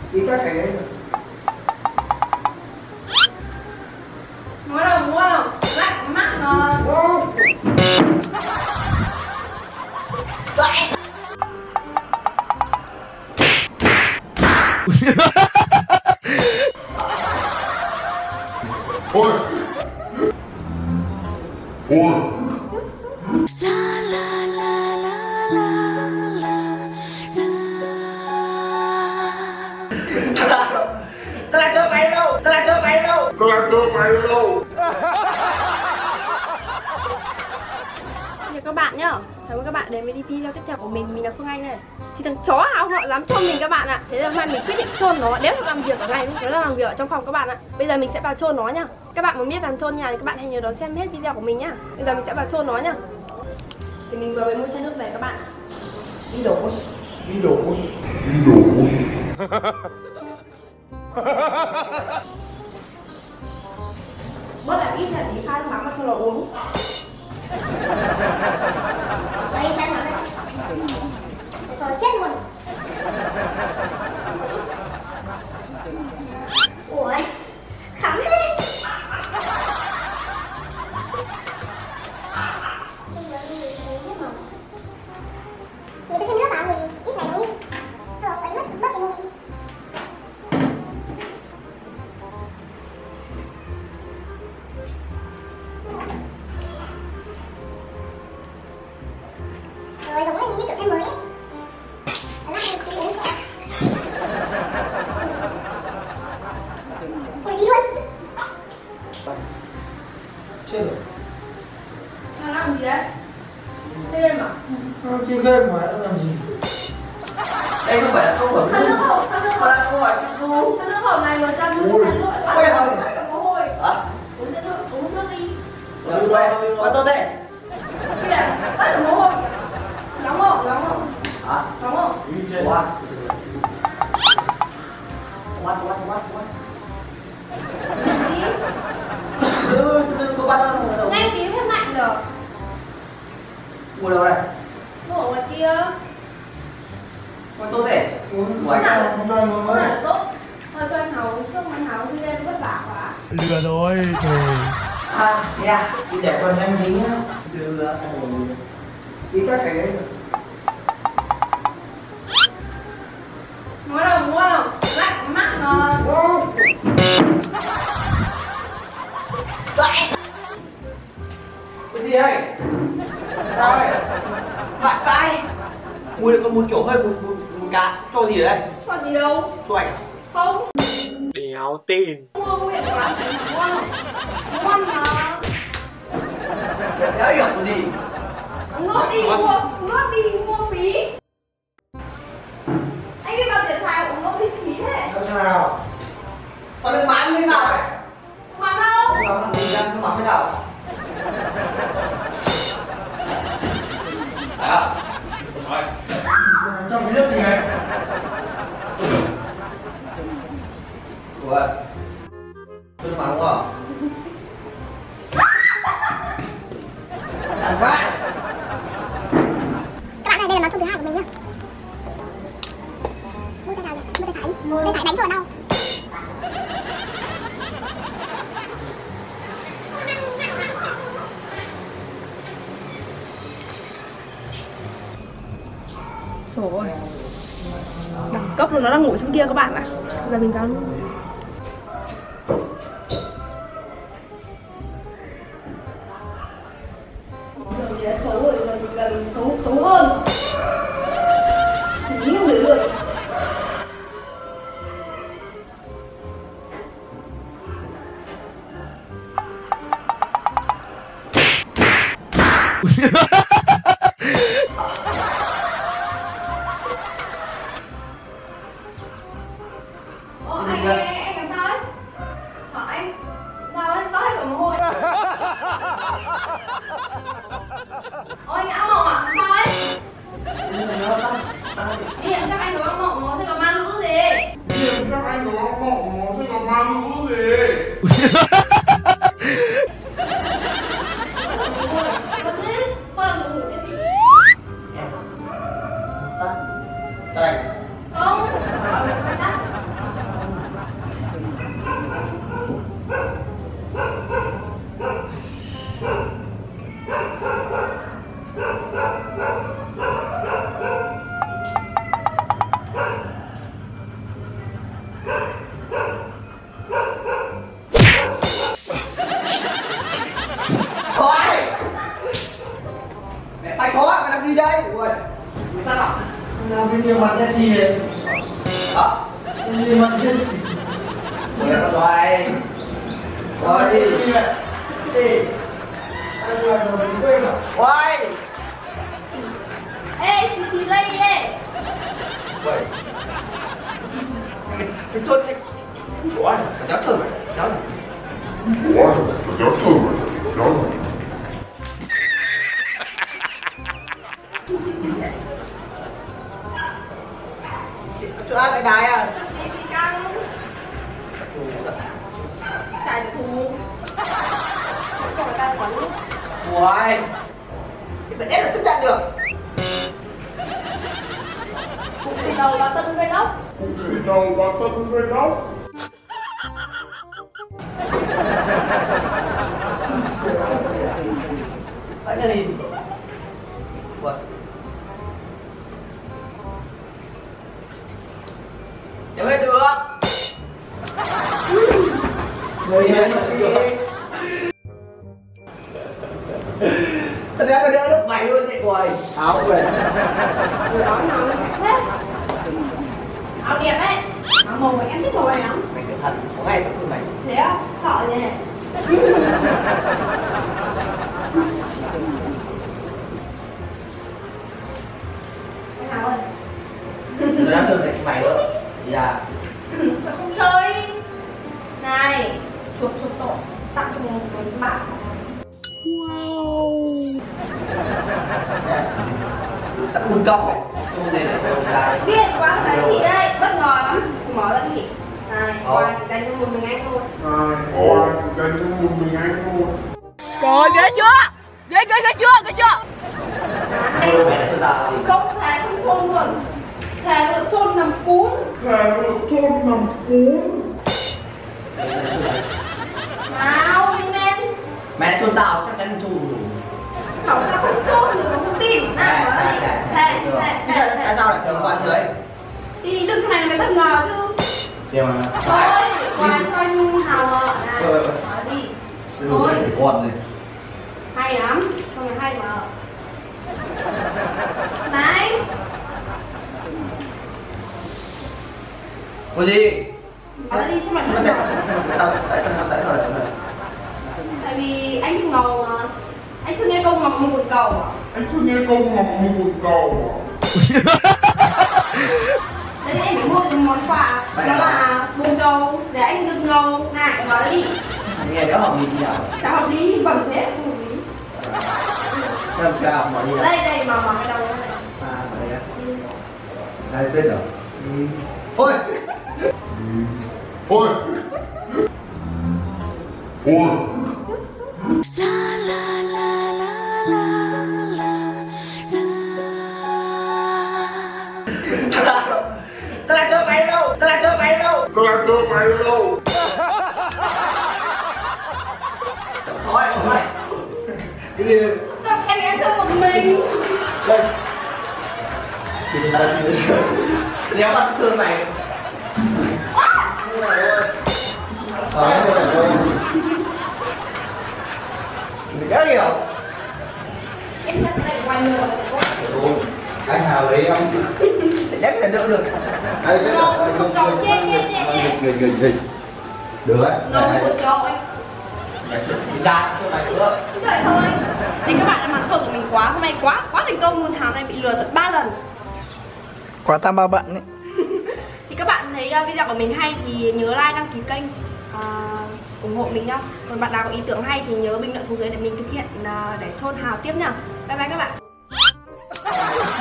Đi các cái Mua đâu, lạnh mắt mà. Vậy. Ôi. Ôi. La la la la la la la. Tao làm cơ mày đâu. Tao làm cơ mày đâu. Chào các bạn nhá. Chào mừng các bạn đến với video tiếp theo của mình là Phương Anh này. Thì thằng chó nào họ dám chôn mình các bạn ạ. Thế nên hôm nay mình quyết định chôn nó. Đéo làm việc ở này, nó đang làm việc ở trong phòng các bạn ạ. Bây giờ mình sẽ vào chôn nó nhá. Các bạn muốn biết bàn chôn nhà thì các bạn hãy nhớ đón xem hết video của mình nhá. Bây giờ mình sẽ vào chôn nó nhá. Thì mình vừa mới mua chai nước về các bạn. Đi đổ. Đi đổ. Đi đổ. Bớt lại ít là tí pha nước mắm vào cho nó uống. Đây chai nó đây. Cho chết luôn. Ủa, khắm thế. Mình cho thêm nước vào, mình ít này nó đi. Cho nó quấn mất cái mông đi. Rồi, giống như kiểu chai mới ấy. Đó là mình cũng uống cho. Ôi, đi luôn. Chết rồi. Sao làm gì đấy? Thêm à? Chơi game mà nó làm gì? Đây không phải là câu hỏi Thằng nước hộp, mà là câu hỏi trung thu. thằng nước hộp này mà ra nước lội Ôi, không. cả mồ hôi. Hả? Uống nước đi. Rồi quay, quá tốt thế. Kìa, tất cả mồ hôi. Nóng không? Nóng không? Hả? Nóng không? Quá. Quá. Tí. Từ có bắt đâu đâu. Nhanh tí hết lạnh rồi. Mua đâu đây? Mua ở ngoài kia. Quá tốt thế. Uống ngoài không cho anh uống Rất mới. là tốt. Thôi cho anh Hào uống xong anh Hào đi lên vất vả quá. Lừa rồi trời. À, thế à? Thì để còn nhanh tí nhá. Đưa đi các cái Mua đâu, lạnh mắt mà. Vậy. Cái gì đây? Sao vậy? Bạn vai. Mùi này còn mùi kiểu hơi mùi cá. Cho gì ở đây? Cho gì đâu. Cho anh à? Không. Đéo tin. Mua nguyên quán phải ngon. Ngon mà. Đéo hiểu cái gì. Uống nốt đi mua phí. Anh biết bao tiền xài uống nốt đi phí thế. Sao nào? Còn nước mắm mới sao vậy? Mà đâu? Nước mắm làm gì ra nước mắm mới sao? Phải không? Rồi. Cho cái nước gì này? Ủa? Cho nước mắm đúng không? Ăn quá! Các bạn ơi, đây là món trông thứ hai của mình nhá. Mua tay nào, mua tay phải, tay phải đánh cho nó đau. Trời ơi. Đẳng cấp luôn, nó đang ngủ trong kia các bạn ạ. Giờ mình vào luôn. Giờ thì đã xấu rồi, giờ thì cần xấu hơn. Nhiều người luôn. Anh làm sao ấy? Hả anh? Sao ấy? Toát hết cả mồ hôi. Anh áo mộng à? Sao ấy? Hiện chắc anh có áo mộng nó sẽ có ma lũ gì? Chắc anh có mộng nó sẽ có ma lũ gì. Đây. Không. nhiều mặt cái gì đấy? Nhiều mặt cái gì? Rồi đi gì vậy? Gì? Anh làm rồi mình quên rồi. Ôi! Ê, xì đây đi. Vậy. Cái chốt đấy. Ủa, cháu thử mày, cháu thử. Ủa, cháu thử mày, cháu thử. Chỗ ăn cái đài à? Đi căng. Chạy được thù. Còn ta còn lúc. Ui, thì phải đét là chấp nhận được. Cũng thì đầu vào tân với lóc. Thì đầu vào tân với lóc. Vậy là gì? Vậy. Nếu hết được. Người hết được. Thật ra nó đỡ lúc mày luôn vậy rồi. Áo về. Người đó nào nó sạch thế. Áo đẹp đấy. Áo màu này em thích màu này lắm. Mày cẩn thận, có ngay tao thương mày. Thế á? Sợ nhỉ? Cái nào ơi? Tao đã thương mày nữa. Dạ. Mày không chơi. Này, chuột tổ tặng cho mình một bản. Tặng một cốc này. Không gì để tôi ra. Điên quá giá trị đây, bất ngờ lắm. Mở ra đi. Này, qua chỉ dành cho một mình anh thôi. Ủa, dành cho một mình anh thôi. Rồi, ghê chưa? Ghê chưa? Thôi mày đã cho tao đi. Không thề không chôn luôn. Thề nữa chôn nằm cún. Thề được chôn nằm cuốn. Nào, đi lên. Mày đã chôn tao chắc chắn chôn đủ. Không, tao không chôn được, không tin. Nào, mở ra đi. Thề. Tại sao lại không quan đấy? Đi đừng này mày bất ngờ chứ. Điều mà. Thôi, qua cho anh Hào mở. Này, Rồi. mở đi. Thôi. Con này. Hay lắm, không phải hay mà. Này. Có gì? Mở ra đi cho mày bất Tại ngờ. sao lại Tại vì anh thích ngầu mà. Anh chưa nghe câu mọc mù quần cầu à? Anh chưa nghe câu mọc mù quần cầu à? Đấy em phải mua một món quà. Đó là bồn cầu để anh được ngầu. Này, mở ra đi. nghe đéo học gì nhỉ? Cháu học đi, bẩn thế không hợp lý. Làm sao mọi gì? Đây, mở cái đầu này. À, đây á. Đây biết rồi. Thôi. Thôi. Thôi. Tao làm cơ mày đâu? Tôi làm cho mày đâu. Thôi, thôi. Cái gì? Sao em thương một mình? Đây. Thì tao đéo bắt thương mày. Như này thôi. Như này thôi. Mày đéo hiểu. Em thật này ngoài lửa. Anh Hào lấy không? Chắc là đỡ được. Đây, đây, đây, được đấy. Ngầu một cầu anh. Ra cho mày nữa. Vậy thôi. Thì các bạn đã màn trộn của mình quá, hôm nay quá thành công luôn. Hào này bị lừa tận 3 lần. Quá tam ba bận ấy. Thì các bạn thấy video của mình hay thì nhớ like, đăng ký kênh, ủng hộ mình nhá. Còn bạn nào có ý tưởng hay thì nhớ bình luận xuống dưới để mình thực hiện để trôn Hào tiếp nhá. Bye bye các bạn.